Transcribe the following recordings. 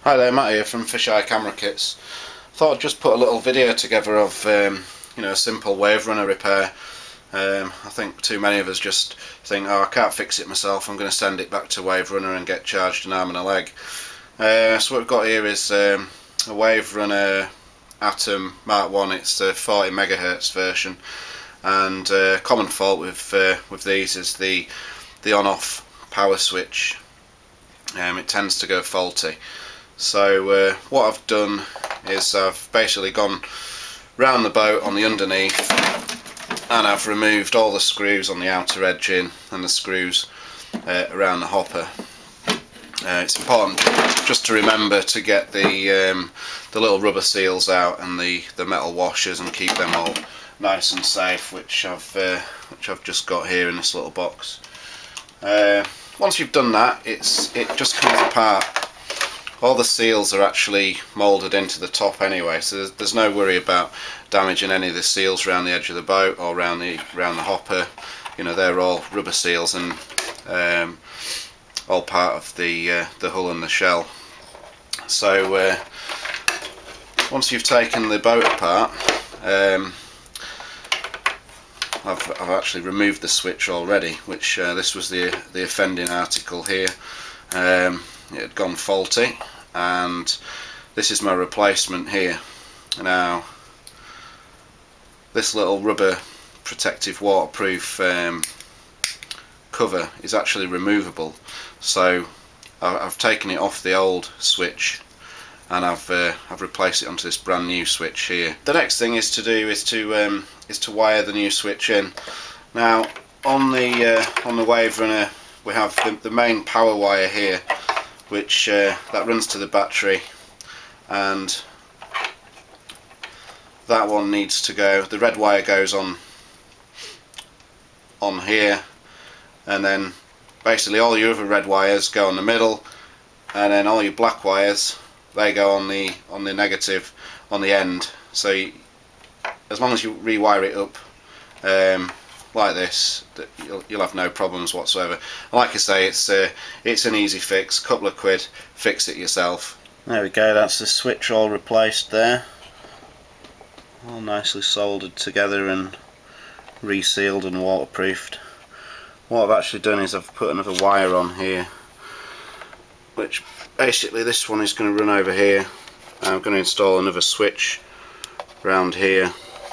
Hi there, Matt here from Fisheye Camera Kits. Thought I'd just put a little video together of a simple Waverunner repair. I think too many of us just think, oh, I can't fix it myself, I'm going to send it back to Waverunner and get charged an arm and a leg. So what we've got here is a Waverunner Atom Mark 1. It's the 40 MHz version, and common fault with these is the on-off power switch. It tends to go faulty. So what I've done is I've basically gone round the boat on the underneath, and I've removed all the screws on the outer edging and the screws around the hopper. It's important just to remember to get the little rubber seals out and the metal washers, and keep them all nice and safe, which I've just got here in this little box. Once you've done that, it just comes apart. All the seals are actually moulded into the top anyway, so there's no worry about damaging any of the seals around the edge of the boat or around the hopper. You know, they're all rubber seals and all part of the hull and the shell. So once you've taken the boat apart, I've actually removed the switch already, which this was the offending article here. It had gone faulty, and this is my replacement here. Now, this little rubber protective waterproof cover is actually removable, so I've taken it off the old switch and I've replaced it onto this brand new switch here. The next thing is to wire the new switch in. Now on the Waverunner we have the main power wire here, which that runs to the battery, and that one needs to go. The red wire goes on here, and then basically all your other red wires go on the middle, and then all your black wires, they go on the negative on the end. So as long as you rewire it up like this, you'll have no problems whatsoever. And like I say, it's an easy fix, couple of quid, fix it yourself. There we go, that's the switch all replaced there, all nicely soldered together and resealed and waterproofed. What I've actually done is I've put another wire on here, which basically this one is going to run over here. I'm going to install another switch around here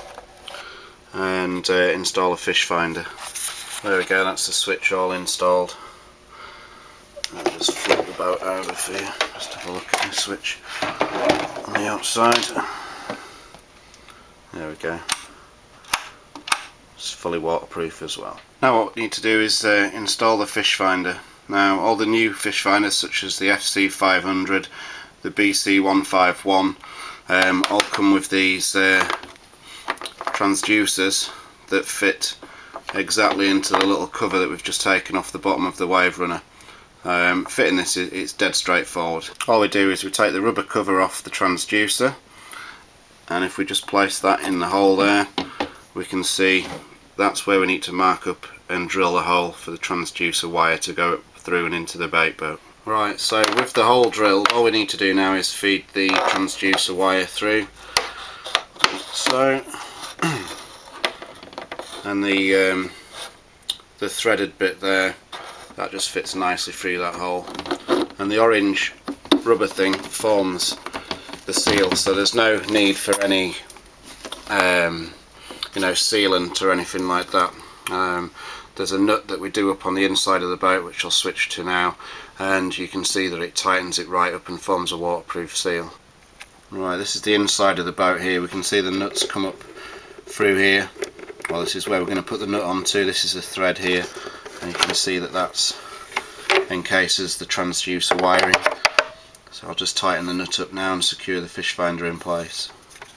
and install a fish finder. There we go, that's the switch all installed. I'll just flip the boat over for you, just have a look at the switch on the outside. There we go, it's fully waterproof as well. Now what we need to do is install the fish finder. Now all the new fish finders, such as the FC500, the BC151, all come with these transducers that fit exactly into the little cover that we've just taken off the bottom of the Waverunner. Fitting this, it's dead straightforward. All we do is we take the rubber cover off the transducer, and if we just place that in the hole there, we can see that's where we need to mark up and drill a hole for the transducer wire to go through and into the bait boat. Right, so with the hole drilled, all we need to do now is feed the transducer wire through, so, and the threaded bit there, that just fits nicely through that hole, and the orange rubber thing forms the seal, so there's no need for any sealant or anything like that. There's a nut that we do up on the inside of the boat, which I'll switch to now, and you can see that it tightens it right up and forms a waterproof seal. Right, this is the inside of the boat here. We can see the nuts come up through here. Well, this is where we're going to put the nut onto. This is the thread here, and you can see that that's encases the transducer wiring. So I'll just tighten the nut up now and secure the fish finder in place.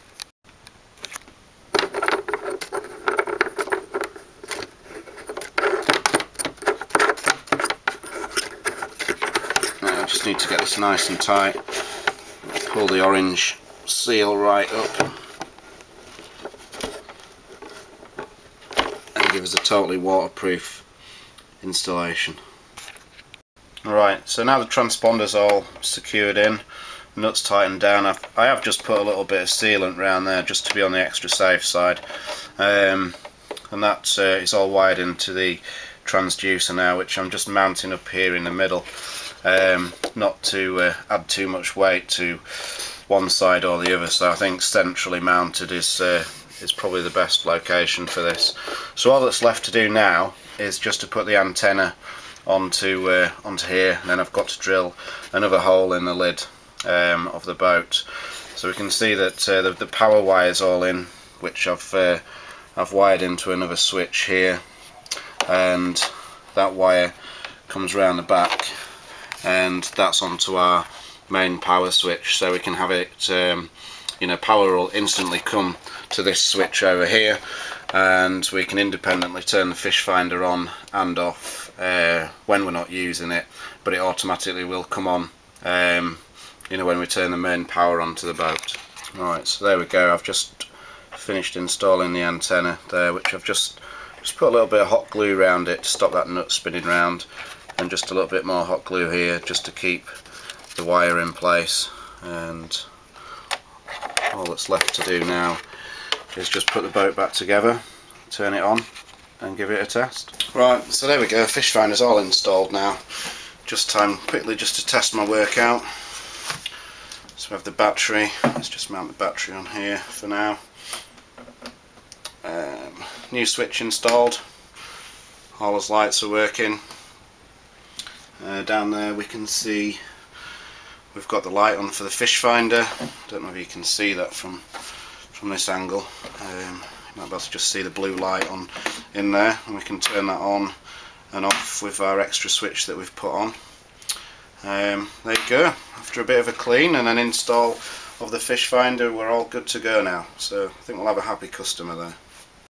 Now I just need to get this nice and tight. Pull the orange seal right up and give us a totally waterproof installation. Right, so now the transponder's all secured in, nuts tightened down. I have just put a little bit of sealant around there just to be on the extra safe side, and that is all wired into the transducer now, which I'm just mounting up here in the middle, not to add too much weight to one side or the other. So I think centrally mounted is probably the best location for this. So all that's left to do now is just to put the antenna onto here, and then I've got to drill another hole in the lid of the boat. So we can see that the power wire's all in, which I've wired into another switch here, and that wire comes around the back, and that's onto our main power switch. So we can have it, power will instantly come to this switch over here, and we can independently turn the fish finder on and off when we're not using it, but it automatically will come on when we turn the main power onto the boat. Alright, so there we go. I've just finished installing the antenna there, which I've just put a little bit of hot glue around it to stop that nut spinning round, and just a little bit more hot glue here just to keep the wire in place. And all that's left to do now is just put the boat back together, turn it on and give it a test. Right, so there we go, fish finder's all installed now. Just time quickly just to test my work out. So we have the battery, let's just mount the battery on here for now. New switch installed, all those lights are working. Down there we can see we've got the light on for the fish finder. Don't know if you can see that from this angle. You might be able to just see the blue light on in there, and we can turn that on and off with our extra switch that we've put on. There you go. After a bit of a clean and an install of the fish finder, we're all good to go now. So I think we'll have a happy customer there.